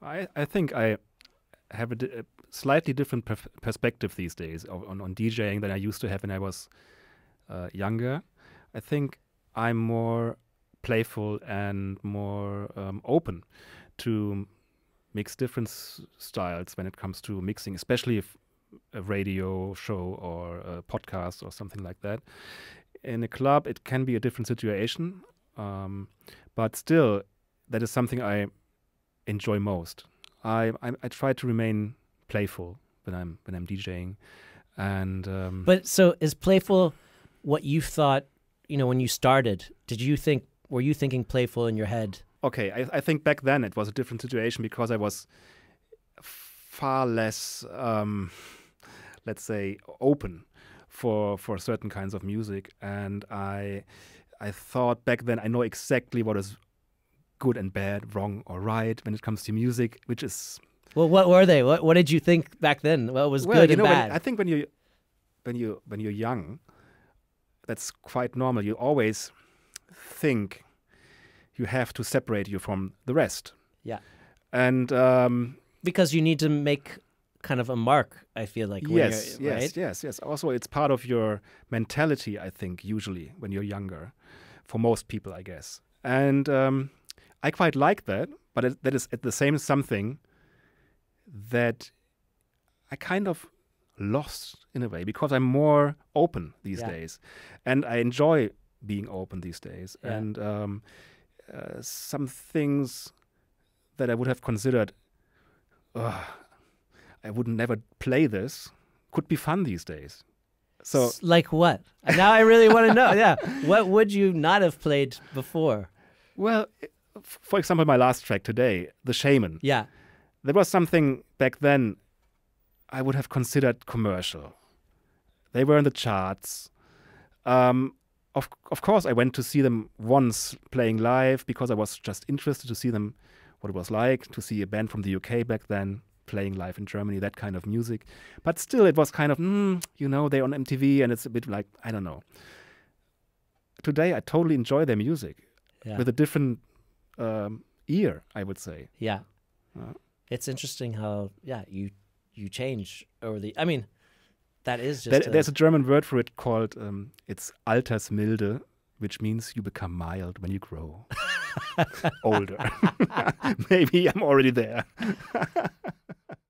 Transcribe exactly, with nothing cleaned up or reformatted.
I, I think I have a, di- a slightly different perf- perspective these days o- on, on DJing than I used to have when I was uh, younger. I think I'm more playful and more um, open to mix different s- styles when it comes to mixing, especially if a radio show or a podcast or something like that. In a club, it can be a different situation, um, but still, that is something I enjoy most. I, I I try to remain playful when I'm when I'm DJing, and um, But so is playful what you thought, you know, when you started? Did you think, were you thinking playful in your head? okay, I, I think back then it was a different situation because I was far less, um, let's say, open for for certain kinds of music, and I I thought back then I know exactly what is good and bad, wrong or right when it comes to music, which is Well, what were they? What What did you think back then? What was well, good you and know, bad? when, I think when you when you when you're young, that's quite normal. You always think you have to separate you from the rest, Yeah. and um, Because you need to make kind of a mark, I feel like. When yes, you're, yes, right? yes, yes. Also, it's part of your mentality, I think, usually when you're younger, for most people, I guess. And um, I quite like that, but it, that is at the same something that I kind of lost in a way because I'm more open these Yeah. days, and I enjoy being open these days. Yeah. And um, uh, some things that I would have considered, "Ugh, I would never play this," could be fun these days. So, S- like what? Now I really want to know. Yeah. What would you not have played before? well, f- for example, my last track today, The Shaman, Yeah. there was something back then I would have considered commercial. They were in the charts. Um, of of course, I went to see them once playing live because I was just interested to see them, what it was like to see a band from the U K back then playing live in Germany, that kind of music. But still, it was kind of, mm, you know, they're on M T V and it's a bit like, I don't know. Today, I totally enjoy their music Yeah. with a different um, ear, I would say. Yeah. Uh, It's interesting how, yeah, you you change over the, I mean, that is just, There, a- there's a German word for it called, um, it's Altersmilde, which means you become mild when you grow older. Maybe I'm already there.